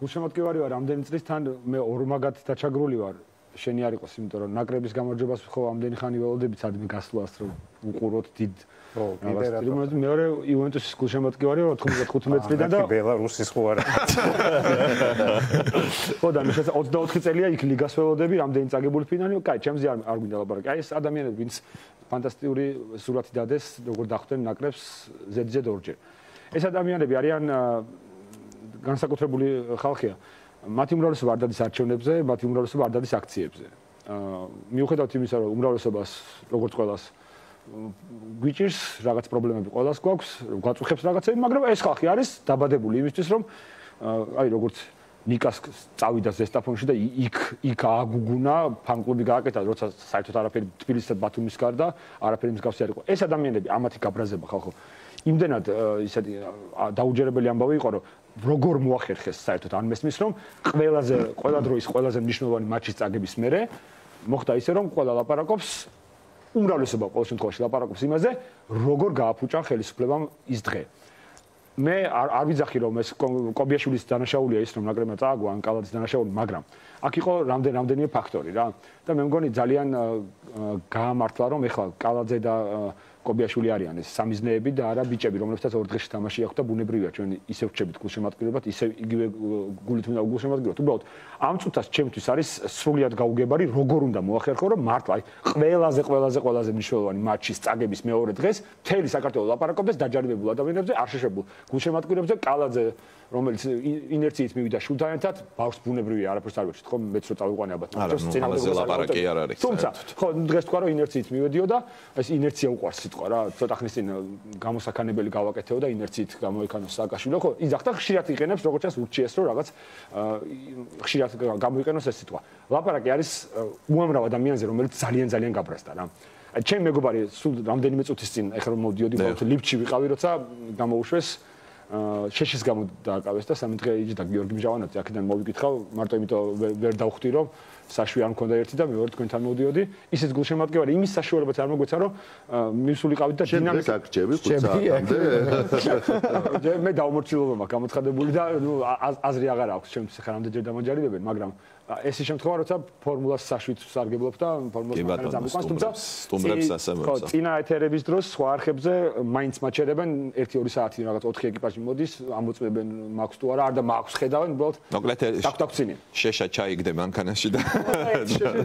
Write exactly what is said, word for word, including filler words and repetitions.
გულშემატკივარი ვარ რამდენი წლის თან მე ორმაგად დაჩაგრული ვარ შენი არ იყოს იმიტომ რომ ნაკრების გამარჯვებას ხო ამდენი ხანი ველოდებით სადმე გასვლას რომ უყუროთ დიდ რაღაც მეორე იუვენტუსის გულშემატკივარი ვარ ოთხმოცდახუთი წლიდან და ბელარუსის ხო არა ხო და მე ოცდაოთხი წელია იქ ლიგას ველოდები რამდენი წაგებული ფინალი კაი ჩემზე არ არ გვინდა ლაპარაკი აი ეს ადამიანები ვინც ფანტასტიკური სურათი დადეს როგორ დახვდნენ ნაკრებს ზედიზედ ორჯერ ეს ადამიანები არიან განსაკუთრებული ხალხია მათი უმრავლესობა არ დადის არჩევნებზე მათი უმრავლესობა არ დადის აქციებზე მიუხედავად იმისა რომ უმრავლესობას როგორც ყველას გვიჭირს რაღაც პრობლემები ყველას გვაქვს გვაწუხებს რაღაცები მაგრამ ეს ხალხი არის დაბადებული იმისთვის რომ აი როგორც ნიკას წავიდა ზესტაფონში და იქ იქ ააგუგუნა ფან-კლუბი გააკეთა როცა საერთოდ არაფერი თბილისსა და ბათუმის გარდა არაფერი მსგავსი არ იყო ეს ადამიანები ამათი გაბრაზება ხალხო იმდენად ისეთი დაუჯერებელი ამბავი იყო რომ როგორ მოახერხეს საერთოდ ან მესმის რომ ყველაზე ყველა დროის ყველაზე მნიშვნელოვანი მატჩის წაგების მერე მოხდა ისე რომ ყველა ლაპარაკობს უმრავლესობა ყოველ შემთხვევაში ლაპარაკობს იმაზე როგორ გააფუჭა ხელისუფლებამ ის დღე მე არ ვიძახი რომ ეს კობიაშვილის დანაშაულია ის რომ ნაკრებმა წააგო ან კალაძის დანაშაული მაგრამ აქ იყო რამდენ რამდენიმე ფაქტორი რა და მე მგონი ძალიან გაამართლა რომ ეხლა კალაძე და კობიაშვილი არიან ეს სამიზნეები და არა ბიჭები რომლებსაც ორ დღეში თამაში აქვს და ბუნებრივია ჩვენ ისევ ვчебით გულშემატკივრებად ისევ იგივე გულით უნდა გულშემატკივროთ უბრალოდ ამ წუთას ჩემთვის არის სრულიად გაუგებარი როგორ უნდა მოახერხო რომ მართლა აი ყველაზე ყველაზე ყველაზე მნიშვნელოვანი მატჩის წაგების მეორე დღეს მთელი საქართველო ლაპარაკობს დაჯარიმებულ ადამიანებზე არ შეშებულ გულშემატკივრებზე კალაძე რომელიც ინერციით მივიდა შულთან ერთად ბავშვს ბუნებრივია არაფერს არ ვეჭვით ხო მეც რო წავიყვანე ალბათ მაგრამ ლაპარაკი არ არის თუმცა ხო დღეს თქვა რომ ინერციით მივედიოდა ეს ინერცია უყვარს სიტყვა რა ცოტა ხნის წინ გამოსაქანებელი გავაკეთეო და ინერციით გამოიქანო სააკაშვილო ხო იძახდა ხშირად იყენებს როგორც ჩანს ურჩიეს რომ რაღაც ხშირად გამოიყენოს ეს სიტყვა ლაპარაკი არის უამრავ ადამიანზე რომელიც ძალიან ძალიან გაბრაზდა რა აი ჩემი მეგობარი სულ რამდენიმე წუთის წინ ეხლა რომ მოვდიოდი ბავშვი ლიფტში ვიყავი როცა გამოუშვეს შეშის გამო დააკავეს და სამი დღე იჯდა გიორგი მჟავანაძე აქედან მოვიკითხავ მარტო იმიტომ ვერ დავხვდი რომ საშვი არ მქონდა ერთი და მეორე თქვენთან მოვდიოდი ისეთ გულშემატკივარი იმის საშუალებაც არ მოგვეცა რომ მივსულიყავით და დინამიკა გჭები ხუთ საათამდე მე დაუმორჩილობა მაქვს გამოცხადებული და ნუ აზრი აღარ აქვს ჩემთვის ხა რამდენჯერ დამაჯერებებენ მაგრამ ეს ის შემთხვევა როცა ფორმულას საშვით სარგებლობ და ფორმულას მაგალითად ამოყვანს თუმცა სტუმრებს ასე ხო წინა ეთერების დროს სხვა არხებზე მაინც მაჩერებენ ერთი ორი საათი რაღაც ოთხი ეკიპაჟი მოდის ამოწმებენ მაქვს თუ არა არ და მაქვს ხედავენ უბრალოდ მოკლედ შეშა ჩაიგდე მანქანაში და